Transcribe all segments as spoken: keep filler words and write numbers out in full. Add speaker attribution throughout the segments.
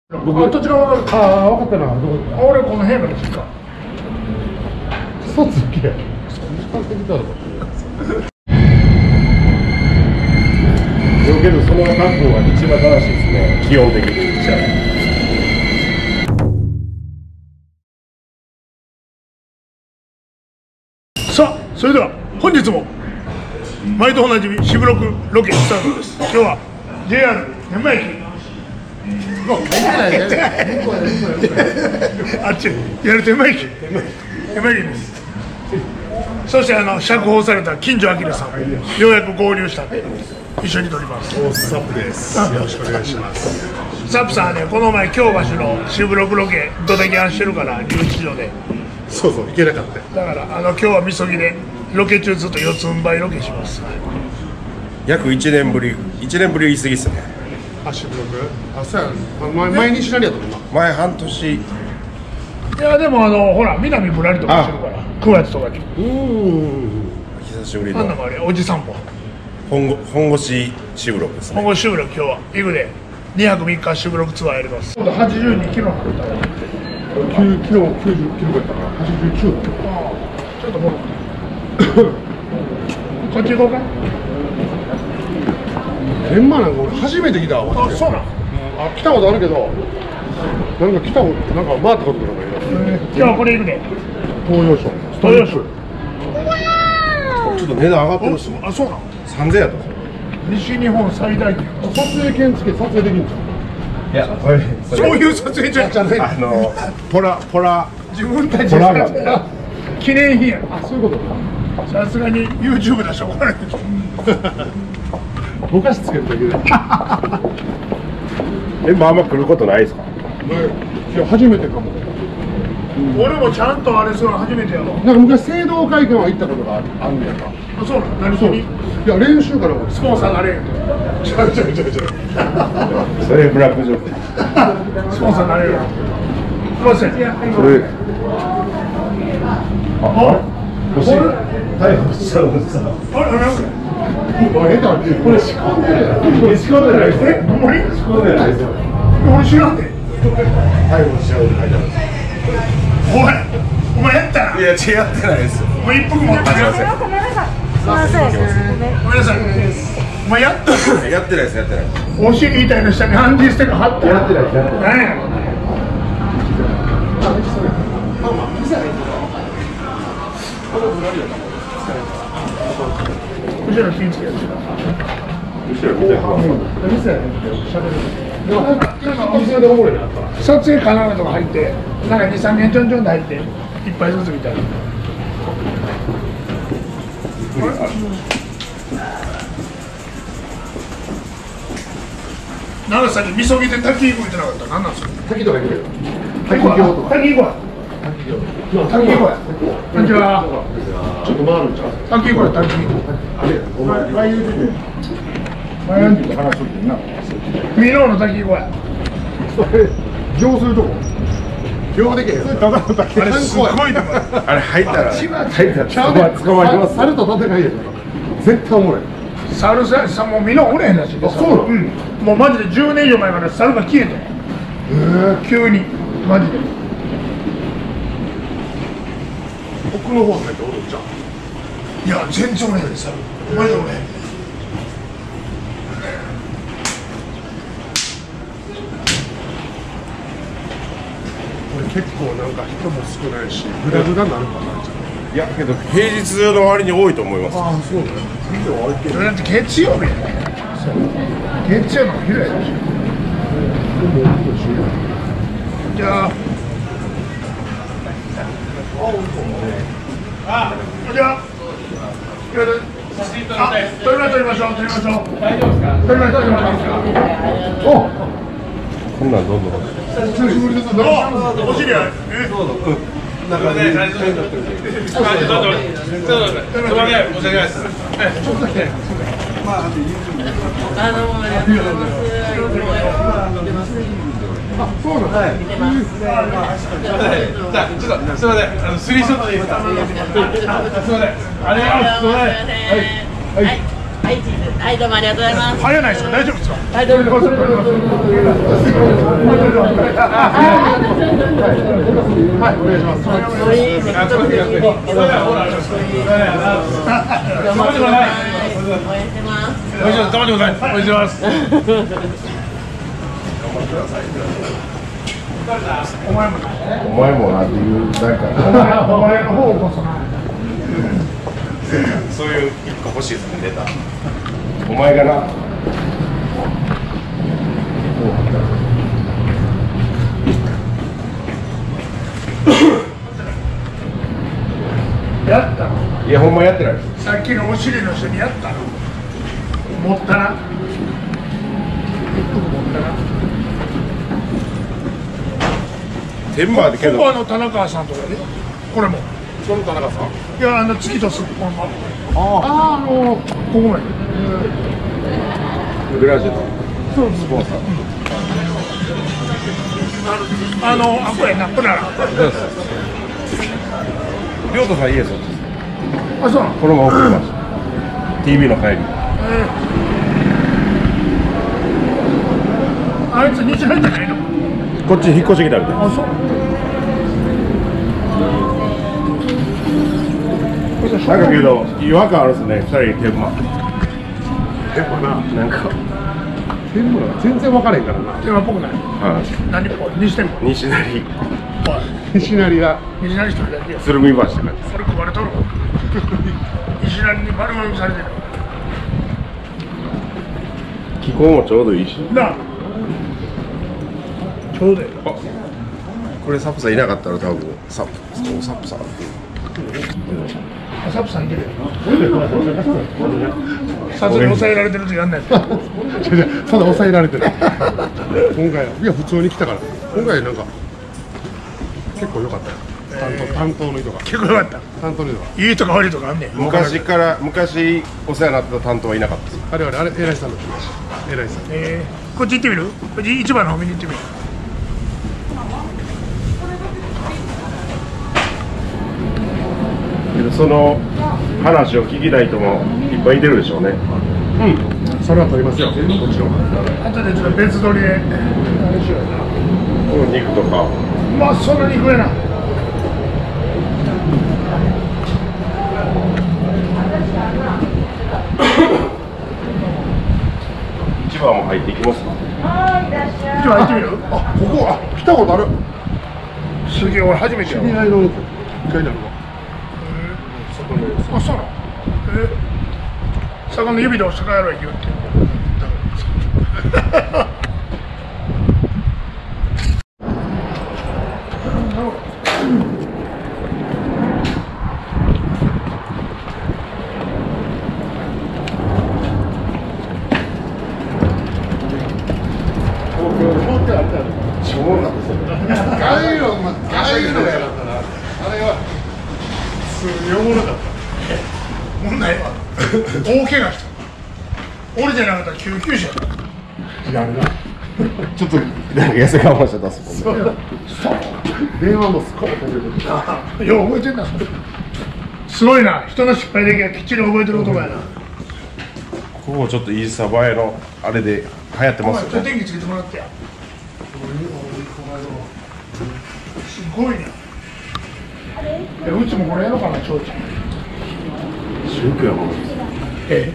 Speaker 1: 僕どっちが分かる。ああ分かったな。俺この辺まで聞くか。一つだけや。そんな感じだろ。
Speaker 2: けどその覚悟が一番正しいですね。基本的に。
Speaker 1: さあそれでは本日も毎度おなじみ渋六ロケスタートです。今日は ジェイアール 天満駅。あっちやる天満駅天満駅です。そしてあの釈放された金城明さんようやく合流したんで一緒に撮ります。
Speaker 2: サップです。よろしくお願いします。
Speaker 1: サップさんはねこの前京橋の渋六ロケドタキャンしてるから留置場で。
Speaker 2: そうそう行けなかった。
Speaker 1: だからあの今日はみそぎでロケ中ずっと四つん這いロケします。
Speaker 2: 約いちねんぶりいちねんぶり言い過ぎっすね。
Speaker 3: あ、渋六。あ、そうや。前前にしなりやったもんな。
Speaker 2: 前半年。
Speaker 1: いやでもあのほら南ぶらりとかしてるからくがつとかに。
Speaker 2: うん。久しぶりの。
Speaker 1: あんなもあれおじさんも。
Speaker 2: 本本腰渋六ですね。
Speaker 1: 本腰渋六今日は行くでにはくみっか渋六ツアーやります。はちじゅうにキロなった。
Speaker 3: きゅうキロきゅうじゅっキロやったからはちじゅうきゅう。
Speaker 1: ああ、ちょっともうこっち行こうか。
Speaker 3: 天満なんか俺初めて来たわ。
Speaker 1: あ、そうなん。
Speaker 3: あ、来たことあるけど、なんか来たことなんか回ったことがないな。
Speaker 1: 今日はこれ行くで。
Speaker 3: 東洋省。
Speaker 1: 東洋省。
Speaker 2: ちょっと値段上がってるっすもん。
Speaker 1: あ、そうなん。
Speaker 2: 三千円やったんですよ。
Speaker 1: 西日本最大級。
Speaker 3: 撮影券付け撮影できるんじゃん。
Speaker 2: いや、これ
Speaker 1: そういう撮影じゃない。
Speaker 2: あのポラポラ
Speaker 1: 自分たち
Speaker 2: ポラガン
Speaker 1: 記念品や。
Speaker 3: あ、そういうことか。
Speaker 1: さすがに YouTube 出したら怒られる。
Speaker 3: ぼかしつけるだけで。
Speaker 2: え、まあまあ来ることないですか。
Speaker 3: いや初めてかも。
Speaker 1: 俺もちゃんとあれするの初めてやろ。
Speaker 3: なんか昔聖堂会館は行ったことがあるんやんか。
Speaker 1: あ、そうなの。何しに。
Speaker 3: いや練習から
Speaker 1: スポンサーなれん。
Speaker 3: ちゃうちゃうちゃうちゃう。
Speaker 2: それブラックジョーク。
Speaker 1: スポンサーなれる。すいません。
Speaker 2: それ
Speaker 1: あ、
Speaker 2: 欲しい。逮捕しちゃうんですか。
Speaker 1: あれ、あれ。
Speaker 3: これこれ仕込んでるやん。
Speaker 2: これ仕込んでないです。
Speaker 1: え、ほんまに。
Speaker 2: 仕込んでないですよ。
Speaker 1: 俺知らんで。
Speaker 2: 逮捕しちゃうって書いてあるんです。
Speaker 1: おい、お前やったな。
Speaker 2: いや違ってないですよ。
Speaker 1: お前一服持ってきなさい。
Speaker 4: ごめんなさい。すみません。
Speaker 1: ごめんなさい。お前やった。
Speaker 2: やってないですやってない。
Speaker 1: お尻痛いの下にハンディステッカー貼って。
Speaker 2: やってないですやってない。
Speaker 1: 何や。後ろ気ぃつける。
Speaker 2: 後ろ見てください。
Speaker 1: 撮影カナダとか入ってなんかにさんけんちょんちょんで入っていっぱいずつみたいな。なんかさっきみそぎで滝行こう言ってなかった。何なんですか。
Speaker 3: 滝とか行くよ。
Speaker 1: 滝行こう。滝行こう。滝行こう。こんにちは。
Speaker 3: ちょっと回るんちゃう。
Speaker 1: 滝行こう。滝。
Speaker 3: あれ、お前前言うてて。前なんて言う話しとってんな。
Speaker 1: ミノーの滝行こうや。
Speaker 3: それ行するとこ。行でけへん。ただの滝。
Speaker 1: あれすごいと思う。
Speaker 2: あれ入ったら入ったら
Speaker 3: ちゃうね。
Speaker 2: 捕まります。
Speaker 3: 猿と戦いや。絶対おもろい。
Speaker 1: 猿ささもうミノーおれへんらしい。
Speaker 3: あ、そうなの。
Speaker 1: うん。もうマジでじゅうねん以上前から猿が消えて。
Speaker 3: ええ。
Speaker 1: 急にマジで。
Speaker 3: 奥の方入っておるんじゃん。
Speaker 1: いや全然おれへん猿。マジでおれへん。
Speaker 3: 結構なんか人も少ないし、グダグダになるかな。
Speaker 2: いやけど平日の割に多いと思います。
Speaker 3: ああ、そうね。見てはいける。
Speaker 1: だって月曜日やね。月曜のお昼やでしょ。じゃあ。あ、じゃあ。あ、撮りましょう撮りましょう撮りましょう。大丈夫ですか。撮りましょう撮りましょう。お。
Speaker 2: こんなんどんどん。
Speaker 3: 久しぶりです。
Speaker 1: お、お尻や。え。
Speaker 5: なんかね、大丈夫です。ちょっと、ちょっと、ちょっと、申し訳ないです。ちょっとだけ。まあ、あの、ありがとうございます。あ、そうなんはい。じゃあ、ちょっと、すみません。あの、スリーショットでいいですか。すみません。ありがとうございます。はい。はい。
Speaker 4: はいチーズはいどうもありがとうございます。
Speaker 1: 早ないですか、大丈夫ですか。
Speaker 4: はいどうも。
Speaker 1: はい、お願いします。
Speaker 4: お願いします。
Speaker 1: 頑張ってください。お願いします。お前も。
Speaker 2: お前もなんていうなんか
Speaker 1: お前の方こそな。
Speaker 2: そういう一個欲しいですね、出た。お前がな。
Speaker 1: やったの。
Speaker 2: いや、ほんまやってない。
Speaker 1: さっきのお尻の人にやったの。持ったな。持ったな。
Speaker 2: 天満でけど。
Speaker 1: ここあの田中さんとかで。これも。
Speaker 2: その田中さん。
Speaker 1: いや、あの月とす。ああ、あの、ここまで。
Speaker 2: グラジェの。そう、スポンサー。
Speaker 1: あの、あ、これな、プララ。
Speaker 2: りょうとさん、いいですよ。
Speaker 1: あ、そうなの。
Speaker 2: このまま送りました。ティービー の帰り。
Speaker 1: えー、あいつ日大じゃないの。
Speaker 2: こっち引っ越してきたみたい。
Speaker 1: あ、そう。
Speaker 2: なんかけど違和感あるですね、ふたり天満。
Speaker 3: 天満な、
Speaker 2: なんか
Speaker 3: 天満は全然分からへんからな。
Speaker 1: 電話っぽくない。
Speaker 2: は
Speaker 1: 何っぽい。西天満。
Speaker 2: い。西成
Speaker 3: 西成が
Speaker 1: 西成一人だけよ。
Speaker 2: 鶴見橋って感じ。
Speaker 1: それ壊れとる。西成に丸飲みされてる。
Speaker 2: 気候もちょうどいいし。
Speaker 1: なあ。ちょうどいい。
Speaker 2: これサップさんいなかったら多分サップサップさん。
Speaker 1: あ、サップさんいてるよ。さすがに抑えられてる時やんない。
Speaker 3: ただ抑えられてる。今回いや普通に来たから。今回なんか結構良かったよ。担当担当の人が。
Speaker 1: 結構よかった。
Speaker 3: 担当の人が。
Speaker 1: いいとか悪いとかあんねん。
Speaker 2: 昔から昔お世話になった担当はいなかったです。
Speaker 3: あれあれあれ偉いさんだった。偉いさん。
Speaker 1: えー、こっち行ってみる。こっち市場の方見に行ってみる。
Speaker 2: けどその話を聞きたい人もいっぱいいてるでしょうね。
Speaker 3: うん。それは取りますよ。もちろん。
Speaker 1: あとでちょっと別撮りで。あれしような。
Speaker 2: 肉とか。
Speaker 1: まあ、そんな肉やな。
Speaker 2: 市場も入っていきますか。
Speaker 1: 市場行ってみる。
Speaker 3: あ、ここあ来たことある。
Speaker 1: すげえ、俺初めてやわ。
Speaker 3: 知り合いの一回なの。
Speaker 1: あ、そうなの。えー、魚の指で押したからやろ言うて。
Speaker 3: ガイロン、ガイロンやったな。あれはすごいおもろかった。
Speaker 1: 問題は大怪我した。俺じゃなかったら救急車や。
Speaker 3: やるな。
Speaker 2: ちょっとなんか痩せ我慢してたっすもんね。
Speaker 3: 電話もすっごい飛んでる。
Speaker 1: よう覚えてんな。すごいな。人の失敗だけはきっちり覚えてる男やな。
Speaker 2: ここちょっとインスタ映えのあれで流行ってますよね。
Speaker 1: ちょっと電気つけてもらってや。すごいな。え、うちもこれやろうかな、ちょうちゃん。
Speaker 2: 宗教やもん。
Speaker 1: ええ。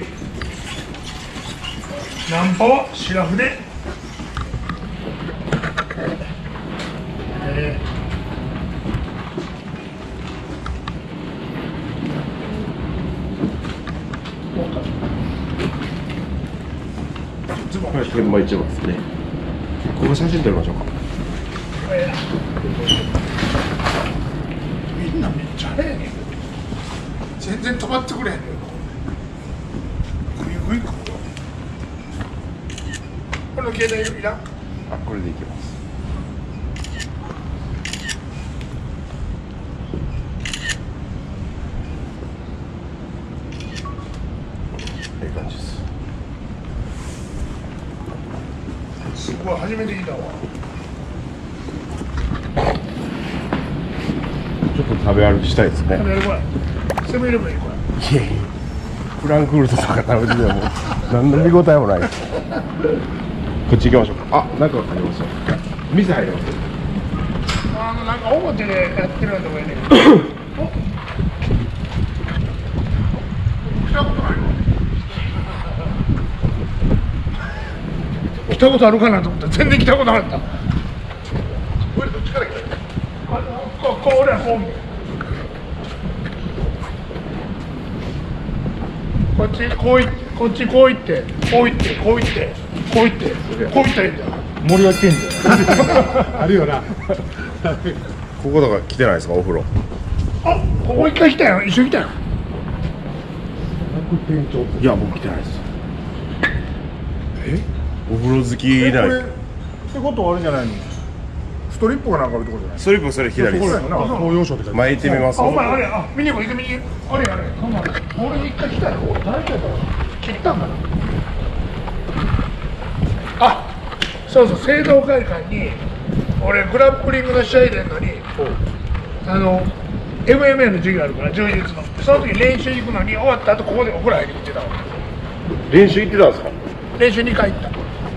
Speaker 1: ナンパはシラフで。ええ。ズボン。
Speaker 2: これ天満市場ですね。ここ写真撮りましょうか。
Speaker 1: ええ。みんなめっちゃ早いね。全然止まってくれへんねん。グイグイ来るよ。この携帯いらん。
Speaker 2: あ、これでいきます。いい感じです。
Speaker 1: すごい、初めて聞いたわ。
Speaker 2: ちょっと食べ歩きしたいですね。
Speaker 1: 食べるこれ。セブンイレブンいいこれ。
Speaker 2: いやいや。 フランクフルトとか食べてても何の見応えもない。こっち行きましょうか。あ、なんかありますよ。店入ります。
Speaker 1: あのなんか表でやってるようなとこやね。来たことないわ。来たことあるかなと思ったら全然来たことなかった。俺どっちから来た？ここ俺はこう見て。こっちこういってこっちこういってこういってこういってこういってこういったらいいんだよ。
Speaker 3: 森脇健児あるよな。
Speaker 2: ここだから来てないですか、お風呂。
Speaker 1: あ、ここ一回来たよ。一緒に来たよ。
Speaker 3: 店長。
Speaker 2: いや、僕来てないです。
Speaker 3: え？
Speaker 2: お風呂好きいない。
Speaker 1: ってことはあるじゃないの。ストリップがなんかあるとこじゃない。
Speaker 2: ストリップそれ左です。
Speaker 3: 東洋賞って書いてある。
Speaker 2: 前行ってみます。
Speaker 1: あ、お前あれ、あ、見に行こう、行く見に行こう。あれあれ、ほんま。俺一回来たよ。俺誰かやったら切ったんかな。あ、そうそう、聖堂会館に俺グラップリングの試合出んのに、あの エムエムエー の授業あるから柔術の。その時練習行くのに終わった後ここでお風呂入りに行ってたわ。
Speaker 2: 練習行ってたんですか。
Speaker 1: 練習にかい行った。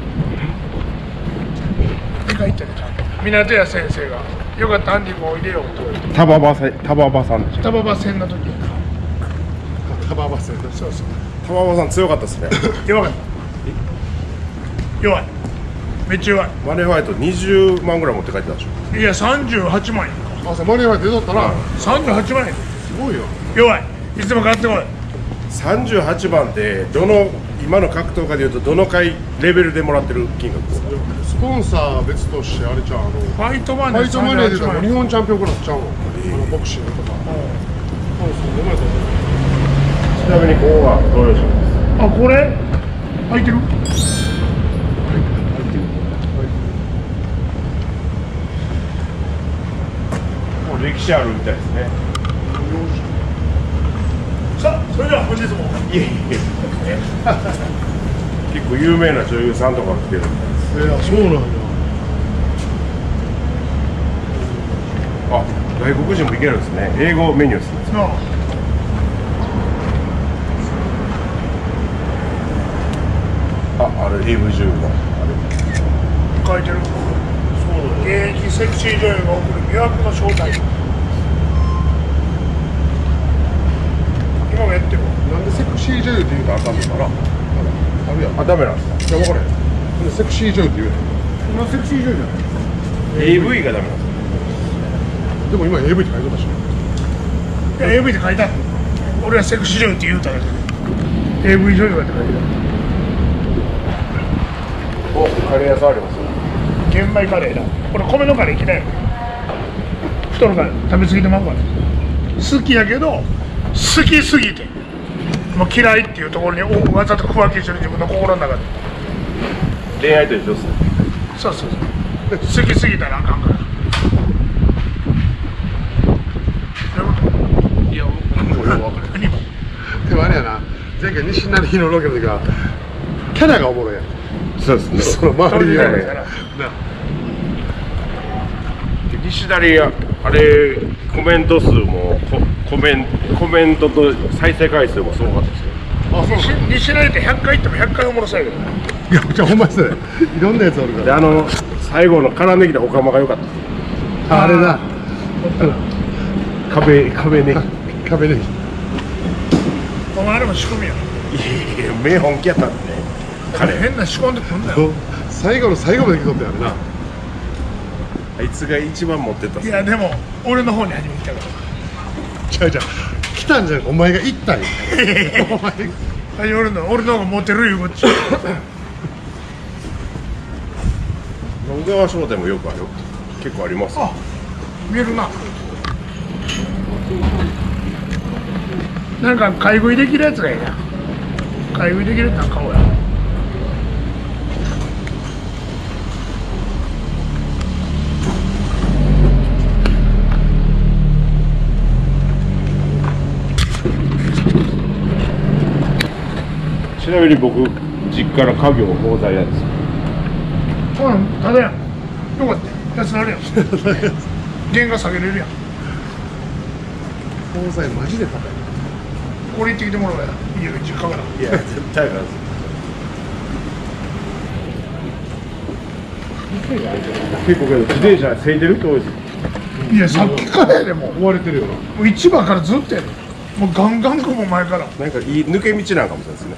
Speaker 1: にかい行ったね、ちゃんと。港屋先生がよかったアンディもおいでよと。
Speaker 2: タババさん、タババさんでしょ。
Speaker 1: タババ戦の時やな。
Speaker 3: タババ戦。
Speaker 1: そうそう。
Speaker 2: タババさん強かったですね。
Speaker 1: 弱かった。弱い。めっちゃ弱い。
Speaker 2: マネーファイトにじゅうまんぐらい持って帰ってたでしょ。
Speaker 1: いやさんじゅうはちまん円。
Speaker 3: あ、そうマリアが出とったら
Speaker 1: さんじゅうはちまん円。
Speaker 3: すごいよ。
Speaker 1: 弱い。いつも買ってこい。
Speaker 2: さんじゅうはちばんってどの今の格闘家でいうとどの回レベルでもらってる金額ですか。
Speaker 3: スポンサー別としてあれちゃう、あの
Speaker 1: ファイトマネー
Speaker 3: ファイトマネーで言うと日
Speaker 1: 日
Speaker 3: 本チャンピオンクラスちゃうの、あのボクシングとか。そうそう、ごめんなさい。
Speaker 2: ちなみにここが東洋賞です。
Speaker 1: あ、これ入ってる。
Speaker 2: もう歴史あるみたいですね。
Speaker 1: さあ、それでは本日も
Speaker 2: いえいえ。結構有名な女優さんとか来てるみたいです。
Speaker 3: いや、そうなんや。
Speaker 2: あ、外国人も行けるんですね。英語メニューですね。
Speaker 1: なあ
Speaker 2: あ、あれ エーブイ 女優のあ
Speaker 1: 書いてる。現役セクシー女優が送る魅惑の正体。今もやってる。
Speaker 3: なんでセクシー女優って言うとあかんのかな。あるやん。
Speaker 2: れ。あ、ダメなんですか。
Speaker 3: いや、分からへん。なんでセクシー女優って言うの。
Speaker 1: 今セクシー女優じゃない。
Speaker 2: エーブイ がダメなんですか。
Speaker 3: でも今 エーブイ って書いてたし。
Speaker 1: いや エーブイ って書いてある。俺はセクシー女優って言うただけで エーブイ 女優がって書いてある。
Speaker 2: お、カレー屋さんあります。
Speaker 1: 玄米カレーだ。これ米のカレー嫌い。太るから食べ過ぎてまうから。好きやけど好きすぎてもう嫌いっていうところにわざと区分けしてる自分の心の中で。
Speaker 2: 恋愛と一緒ですね。
Speaker 1: そうそうそう。好きすぎたらあかんから。どういうこと？いや、俺は分かる。何？
Speaker 3: でもあれやな、前回西成日のロケの時はキャラがおもろいやん。
Speaker 2: そうですね。
Speaker 3: その周りがね。
Speaker 2: 西成やあれコメント数もココメンコメントと再生回数もすごかったですよ。
Speaker 3: あ、そう。
Speaker 1: 西西成ってひゃっかい行ってもひゃっかいおもろそうやけど。
Speaker 3: いや、じゃあほんまにそれ。いろんなやつおるから。
Speaker 2: で、あの最後の絡んできたオカマが良かったです。
Speaker 3: あ、あれだ。
Speaker 2: 壁壁ね。
Speaker 3: 壁ね。
Speaker 1: お前あれも仕込みや。
Speaker 2: いやいや、目本気やったんでね。彼
Speaker 1: 変な仕込んでくんだよ。
Speaker 3: 最後の最後まで来とったやんな。
Speaker 2: あいつが一番持ってったっす。
Speaker 1: いやでも俺の方に初めて来たか
Speaker 3: ちゃうちゃう。来たんじゃなくてお前が行ったんや。お前。
Speaker 1: ら。俺の俺の方がモテるいうこっち。
Speaker 2: 小川商店もよくあるよ。結構あります。
Speaker 1: あ、見えるな。なんか買い食いできるやつがいいな。買い食いできるってなんか顔や。
Speaker 2: ちなみに僕実家の家業包材屋です。
Speaker 1: そうなんただやん。よかったよ。安なるやん。原価下げれるやん。
Speaker 3: 交際マジで高い。
Speaker 1: 俺行ってきてもらおうや。家の実家から。
Speaker 2: いや絶対あかん。結構けど自転車せいでる人多いです。
Speaker 1: いやさっきからやでも
Speaker 3: 追われてるよな。
Speaker 1: もう市場からずっとやで。もうガンガン来るもん前から。
Speaker 2: なんかいい抜け道なんかもしれないですね。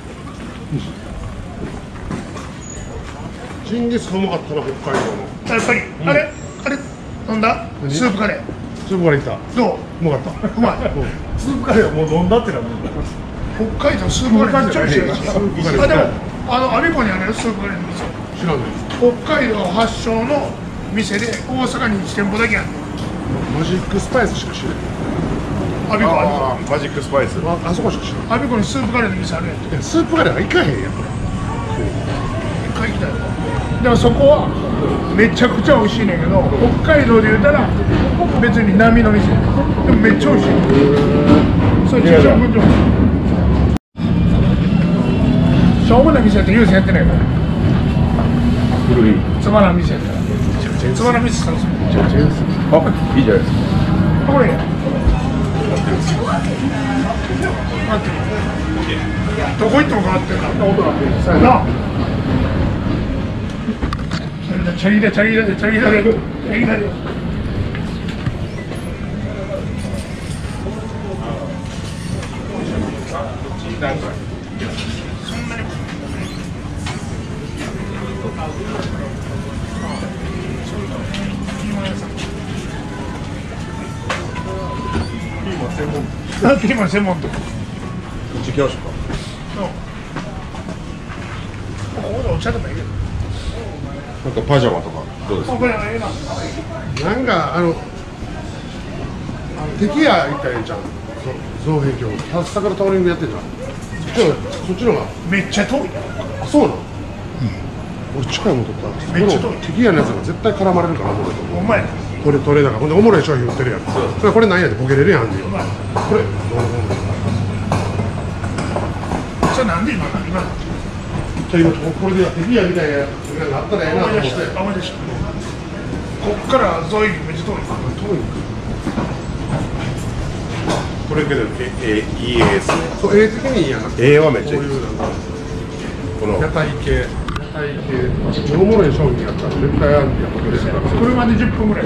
Speaker 3: ジンギスカンうまかったな、北海道の。
Speaker 1: やっぱり、あれあれ飲んだスープカレー。
Speaker 3: スープカレー行った。
Speaker 1: どう
Speaker 3: うまかった。
Speaker 1: うまい。
Speaker 3: スープカレーはもう飲んだってな。
Speaker 1: 北海道スープカレーめっちゃ美味しいらしい。
Speaker 3: スープカレー
Speaker 1: あでもあのアビコにあるスープカレーの店。
Speaker 3: 知らんね。
Speaker 1: 北海道発祥の店で大阪にいち店舗だけある。
Speaker 3: マジックスパイスしか知らん。
Speaker 1: アビコ
Speaker 2: あ
Speaker 1: あ
Speaker 2: あマジックスパイス。
Speaker 3: あ、あそこしか知らん。
Speaker 1: る。アビコにスープカレーの店あるやん。
Speaker 3: いやスープカレーは行かへんやん。
Speaker 1: 一回行きたい。でもそこはめちゃくちゃ美味しいねんけど、北海道で言うたら別に並の店。でもめっちゃ美味しい。それ実は分量。しょうもない店やって優先やってないから。
Speaker 2: 古い。
Speaker 1: つまらん店やったら。つまらん店さんですよ。
Speaker 2: あいいじゃないですか。
Speaker 1: これや。待ってる。どこ行っても変わってるな。そうやな。チャリだチャリだチャリだチャリだチャリだ。そんなに。ピーマン専門店。
Speaker 2: こっち行きましょうか。
Speaker 1: ここでお茶でもいいけど。
Speaker 2: なんかパジャマとかどうですか。
Speaker 1: これはええな。
Speaker 3: なんかあの、あの敵屋行ったらええんちゃう。造幣局、桜タオリングやってんじゃん。そっちの、そっちのが。
Speaker 1: めっちゃ遠い。
Speaker 3: あ、そうなの。俺近いもんとった。
Speaker 1: めっちゃ遠い
Speaker 3: 敵屋のやつが絶対絡まれるから、俺と。
Speaker 1: お前。
Speaker 3: これ取れだから、ほんでおもろい商品売ってるやん。それこれなんやでボケれるやんっていう。これ、
Speaker 1: それなんで今な今な。
Speaker 3: じゃあ今これで敵屋みたいなやつがあったらええなと思って。
Speaker 1: 思い出した思い出した。こっからゾイめっちゃ遠い。
Speaker 3: 遠い。
Speaker 2: これけどええいい絵ですね。
Speaker 3: そう、絵的にいいやん。
Speaker 2: 絵はめっちゃいい。
Speaker 3: こういうなんか
Speaker 2: この
Speaker 3: 屋台系、屋台系、おもろい商品やったら絶対あるんやっぱ嬉しいから。
Speaker 1: 車でじゅっぷんぐらい。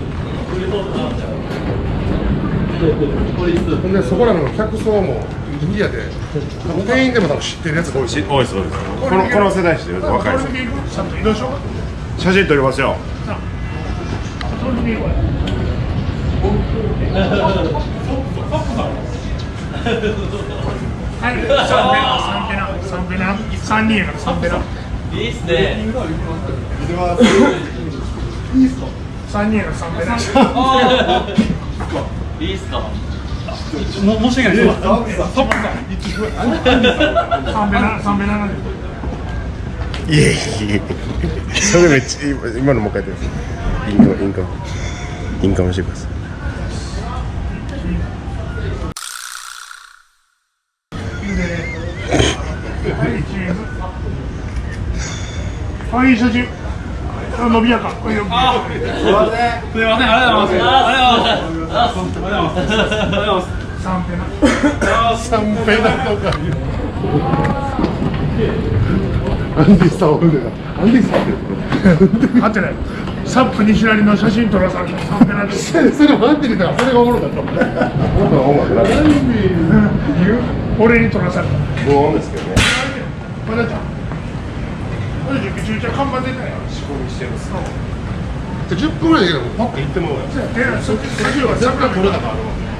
Speaker 3: ほんでそこらの客層も敵屋で、店員でも多分知ってるやつが多いし。
Speaker 2: 多いです多いです。このこの世代してる若いです。
Speaker 1: これで行くさっと移動しようか。
Speaker 2: 写真撮りますよ。
Speaker 1: なあ。それで行こうや。はい、三ペナ、三ペナ、三ペナ、三人やから三ペナ。
Speaker 4: いいっすね。
Speaker 1: 三人やから三ペナ。
Speaker 4: いいっすか。
Speaker 5: も申し訳ない。
Speaker 1: 三ペナ、三ペナなんで。
Speaker 2: いえいえ。それめっちゃ今のもう一回やってます。インカムインカムインカムしてください。
Speaker 1: はい、写真。あ、伸びやか。これよく。
Speaker 5: すみません、ありがとうございます。ありがとうございます。ありがとうございます。
Speaker 1: 三ペナ。
Speaker 3: 三ペナとかいう。アンディさん、アンディさんって。
Speaker 1: 合ってない。サップ西成の写真撮らされた三ペナで。
Speaker 3: それもアンディだから、それがおもろかった。
Speaker 1: 俺に撮らされた。
Speaker 2: 無音ですけどね。
Speaker 1: まだちゃん。めちゃめちゃ看板出たよ。
Speaker 2: 仕込みしてます。
Speaker 3: じゅっぷんぐらいでパッと行ってもらおうよ。
Speaker 1: 出ない、そっちは桜取れたから。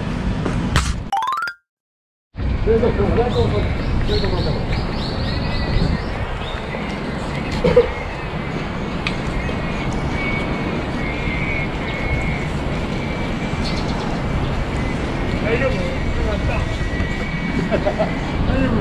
Speaker 1: 大丈夫？よかった。大丈夫？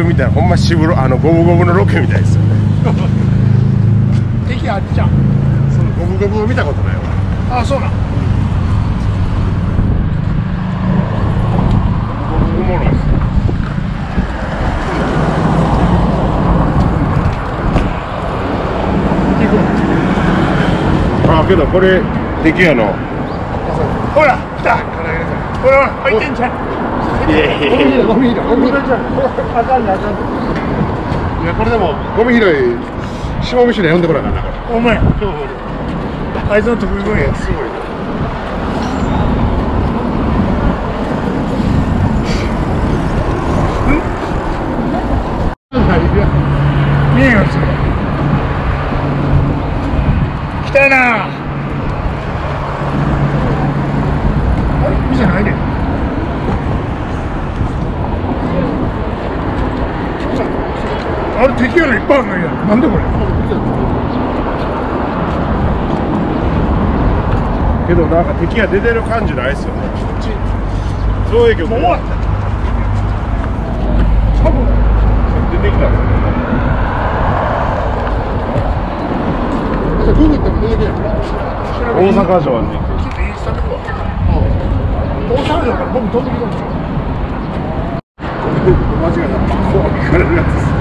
Speaker 2: れみたいなほんま渋ロあのゴムゴムのロケみたいですよね。
Speaker 1: 敵あっちゃん。
Speaker 3: そのゴムゴムを見たことないわ。
Speaker 1: ああそうなん。
Speaker 2: おもろいです。あけどこれ敵やの。
Speaker 1: ほら来た。ほら入ってんじゃん。
Speaker 2: いやいやいや
Speaker 3: ゴミ拾いゴミ拾い
Speaker 1: あかんねあかんね。
Speaker 3: いやこれでもゴミ拾い下見しで呼んでこなあかんなこれ。
Speaker 1: お前あいつの得意分野。
Speaker 3: すごい。
Speaker 1: 見えよそれ。来たな。あれ店ないで。あれ敵やのいっぱいあるのや。なんでこれ。
Speaker 2: けどなんか敵が出てる感じないですよね。造影局
Speaker 1: もう終わった。
Speaker 2: 多分出てきたんですよ。
Speaker 3: ググっても出てけん。
Speaker 2: 大阪城に
Speaker 1: ちょっとインスタ見るわ。大阪城から僕飛んできたんですよ。
Speaker 3: 間違いない。こう聞かれるやつです。